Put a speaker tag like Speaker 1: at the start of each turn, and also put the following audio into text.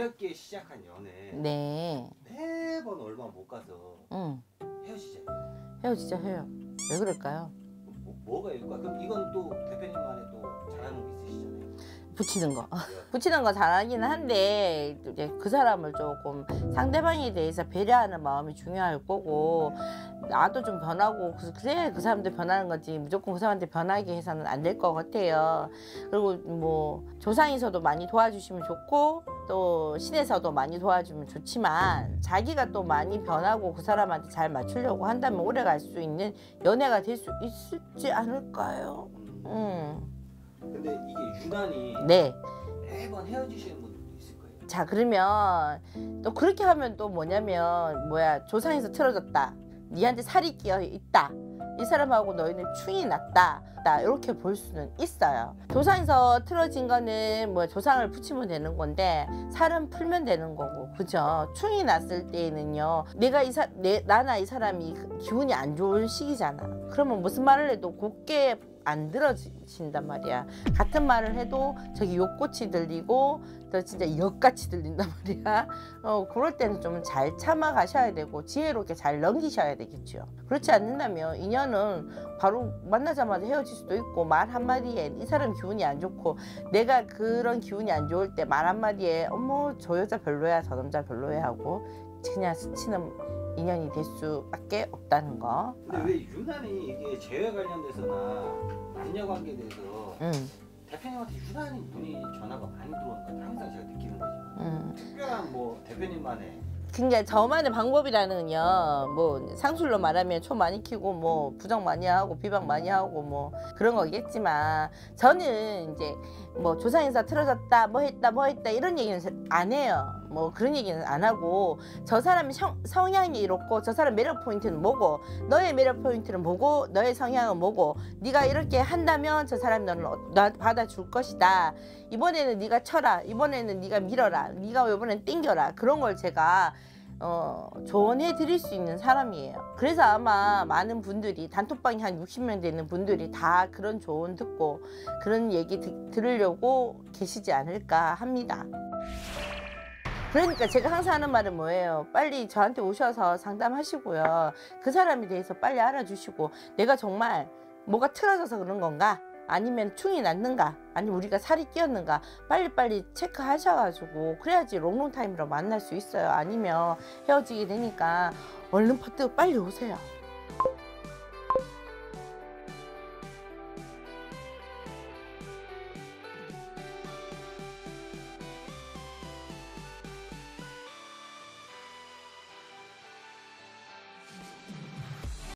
Speaker 1: 어렵게 시작한 연애
Speaker 2: 네.
Speaker 1: 매번 얼마 못 가서 헤어지잖아요.
Speaker 2: 헤어지자. 왜 그럴까요?
Speaker 1: 뭐가 일까? 그럼 이건 또 대표님만의 또 잘하는 거 있으시잖아요.
Speaker 2: 붙이는 거. 붙이는 거 잘하기는 한데 이제 그 사람을 조금 상대방에 대해서 배려하는 마음이 중요할 거고, 나도 좀 변하고 그래야 그 사람도 변하는 거지, 무조건 그 사람한테 변하게 해서는 안 될 것 같아요. 그리고 뭐 조상에서도 많이 도와주시면 좋고 또 신에서도 많이 도와주면 좋지만, 자기가 또 많이 변하고 그 사람한테 잘 맞추려고 한다면 오래 갈 수 있는 연애가 될 수 있지 않을까요?
Speaker 1: 근데 이게 유난히
Speaker 2: 네.
Speaker 1: 매번 헤어지시는 분들도 있을 거예요.
Speaker 2: 자, 그러면 또 그렇게 하면 또 뭐냐면, 조상에서 틀어졌다, 니한테 살이 끼어 있다, 이 사람하고 너희는 충이 났다, 이렇게 볼 수는 있어요. 조상에서 틀어진 거는 뭐 조상을 붙이면 되는 건데 살은 풀면 되는 거고, 그죠? 충이 났을 때에는요, 나나 이 사람이 기운이 안 좋은 시기잖아. 그러면 무슨 말을 해도 곱게 안 들어진단 말이야. 같은 말을 해도 저기 욕꽃이 들리고 또 진짜 역같이 들린단 말이야. 그럴 때는 좀 잘 참아 가셔야 되고 지혜롭게 잘 넘기셔야 되겠죠. 그렇지 않는다면 인연은 바로 만나자마자 헤어질 수도 있고, 말 한마디에 이 사람 기운이 안 좋고 내가 그런 기운이 안 좋을 때 말 한마디에 어머 저 여자 별로야 저 남자 별로야 하고 그냥 스치는 인연이 될 수밖에 없다는 거.
Speaker 1: 근데 왜 유난히 이게 재회 관련돼서나 남녀 관계에 대해서 대표님한테 유난히 문의 전화가 많이 들어오는 건 항상 제가 느끼는 거지만 특별한 뭐 대표님만의
Speaker 2: 그러니까 저만의 방법이라는요, 뭐 상술로 말하면 초 많이 키고 뭐 부정 많이 하고 비방 많이 하고 뭐 그런 거겠지만, 저는 이제 뭐 조상에서 틀어졌다 뭐 했다 이런 얘기는 안 해요. 뭐 그런 얘기는 안 하고, 저 사람이 성향이 이렇고 저 사람 매력 포인트는 뭐고, 너의 매력 포인트는 뭐고, 너의 성향은 뭐고, 네가 이렇게 한다면 저 사람이 너는 받아줄 것이다, 이번에는 네가 쳐라, 이번에는 네가 밀어라, 네가 이번엔 땡겨라, 그런 걸 제가 조언해 드릴 수 있는 사람이에요. 그래서 아마 많은 분들이, 단톡방이 한 60명 되는 분들이 다 그런 조언 듣고 그런 얘기 들으려고 계시지 않을까 합니다. 그러니까 제가 항상 하는 말은 뭐예요? 빨리 저한테 오셔서 상담하시고요, 그 사람에 대해서 빨리 알아주시고, 내가 정말 뭐가 틀어져서 그런 건가, 아니면 충이 났는가, 아니면 우리가 살이 끼었는가, 빨리빨리 체크하셔가지고 그래야지 롱롱타임으로 만날 수 있어요. 아니면 헤어지게 되니까 얼른 퍼뜩 빨리 오세요.